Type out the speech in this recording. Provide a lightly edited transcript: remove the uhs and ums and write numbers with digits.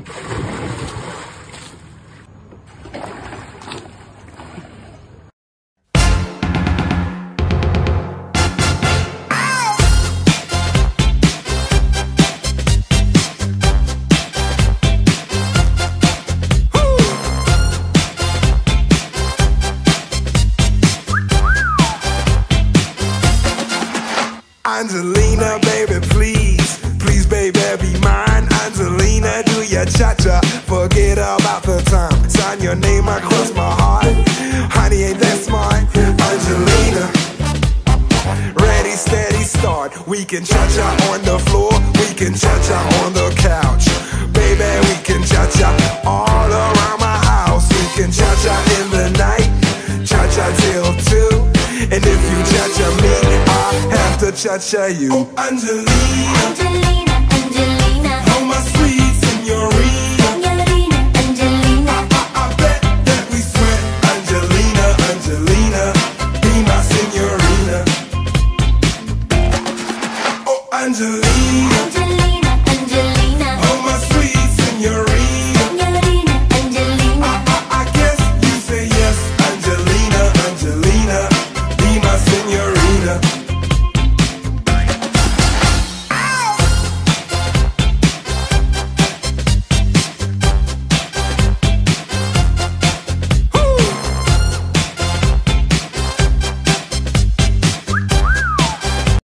Angelina, baby, please, please, baby, be mine. Angelina, do your cha-cha, forget about the time. Sign your name across my heart, honey, ain't that smart? Angelina, ready, steady, start. We can cha-cha on the floor, we can cha-cha on the couch. Baby, we can cha-cha all around my house. We can cha-cha in the night, cha-cha till 2. And if you cha-cha me, I have to cha-cha you. Oh, Angelina, Angelina, Angelina, oh my sweet señorita. Señorina, Angelina, I bet that we sweat. Angelina, Angelina, be my señorina. Oh, Angelina.